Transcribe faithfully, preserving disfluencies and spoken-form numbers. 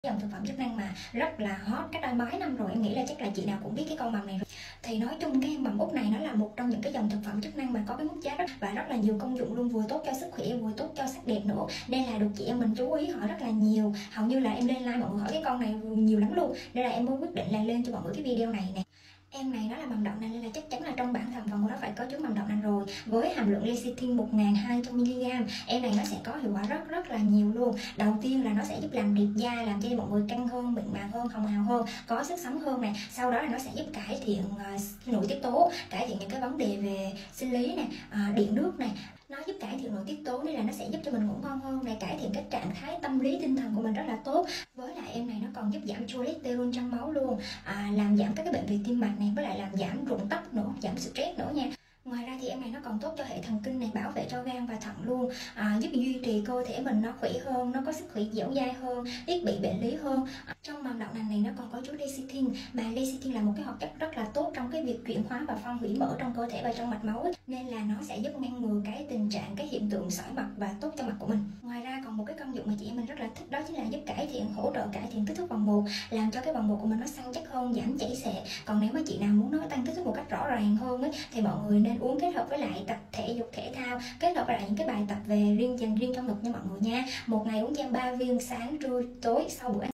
Dòng thực phẩm chức năng mà rất là hot cách đây mấy năm rồi, em nghĩ là chắc là chị nào cũng biết cái con mầm này rồi. Thì nói chung cái mầm út này nó là một trong những cái dòng thực phẩm chức năng mà có cái mức giá rất và rất là nhiều công dụng luôn, vừa tốt cho sức khỏe vừa tốt cho sắc đẹp nữa, nên là được chị em mình chú ý hỏi rất là nhiều. Hầu như là em lên like mọi người hỏi cái con này nhiều lắm luôn, nên là em mới quyết định là lên cho mọi người cái video này nè. Em này nó là mầm đậu nành nên là chắc chắn là trong bản thành phần của nó phải có chứa mầm đậu nành rồi. Với hàm lượng lecithin một nghìn hai trăm mi li gam, em này nó sẽ có hiệu quả rất rất là nhiều luôn. Đầu tiên là nó sẽ giúp làm đẹp da, làm cho mọi người căng hơn, mịn màng hơn, hồng hào hơn, có sức sống hơn này. Sau đó là nó sẽ giúp cải thiện uh, nội tiết tố, cải thiện những cái vấn đề về sinh lý này, uh, điện nước này. Nó giúp cải thiện nội tiết tố nên là nó sẽ giúp cho mình ngủ ngon hơn này, cải thiện cái trạng thái tâm lý tinh thần của mình rất là tốt. Với lại em này nó còn giúp giảm cholesterol trong máu luôn, à, làm giảm các cái bệnh về tim mạch này, với lại làm giảm rụng tóc nữa, giảm stress nữa nha. Ngoài ra thì em này nó còn tốt cho hệ thần kinh này, bảo vệ cho gan và thận luôn, à, giúp duy trì cơ thể mình nó khỏe hơn, nó có sức khỏe dẻo dai hơn, ít bị bệnh lý hơn. Trong mầm đậu nành này nó còn có chứa lecithin, mà lecithin là một cái hoạt chất rất là tốt trong cái việc chuyển hóa và phân hủy mỡ trong cơ thể và trong mạch máu ấy. Nên là nó sẽ giúp ngăn ngừa cái tình trạng cái hiện tượng sỏi mặt và tốt cho mặt của mình. Ngoài ra còn một cái công dụng mà chị em mình rất là thích, đó chính là giúp cải thiện, hỗ trợ cải thiện kích thước vòng một, làm cho cái vòng một của mình nó săn chắc hơn, giảm chảy xệ. Còn nếu mà chị nào muốn nó tăng kích thước một cách rõ ràng hơn ấy, thì mọi người nên uống kết hợp với lại tập thể dục thể thao, kết hợp với lại những cái bài tập về riêng dành riêng cho ngực nha mọi người nha. Một ngày uống cho ba viên, sáng trưa tối sau bữa ăn.